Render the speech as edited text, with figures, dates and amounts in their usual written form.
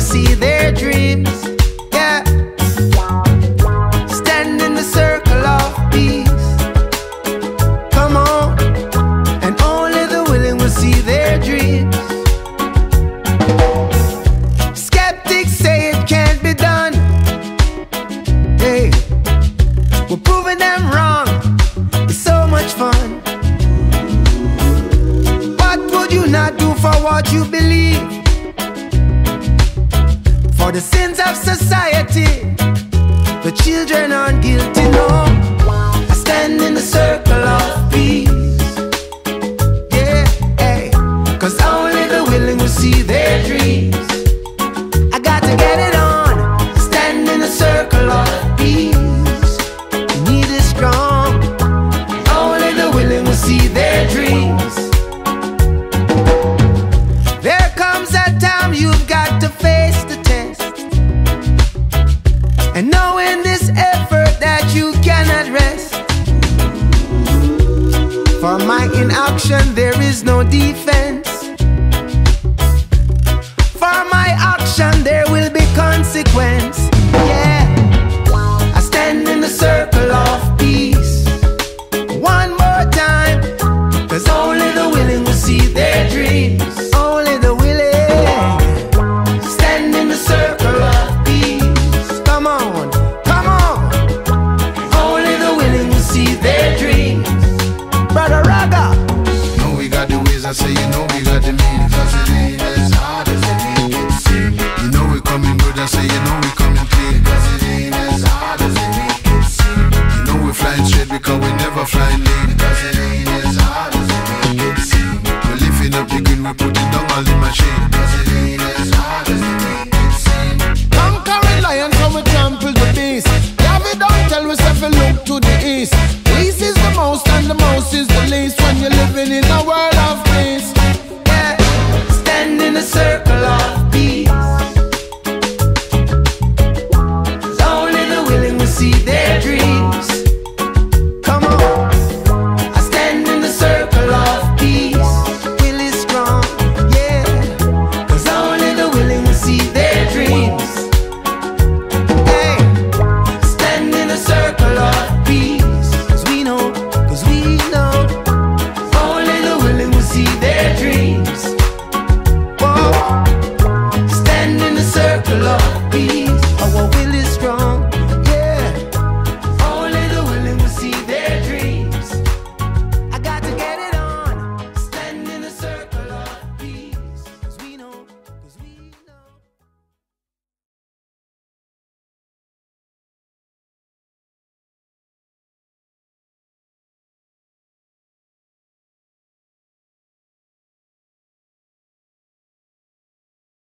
see their dreams. Yeah. Stand in the circle of peace. Come on. And only the willing will see their dreams. Skeptics say it can't be done. Hey, we're proving them wrong. It's so much fun. What would you not do for what you believe? For the sins of society, the children aren't guilty, no. I stand in the circle of peace. Yeah, hey, 'cause only the willing will see their dreams. I got to get it on. Stand in the circle of peace. The need is strong. Only the willing will see their dreams. There comes a time you've got to face the test, and knowing this effort that you cannot rest. For my inaction there is no defense.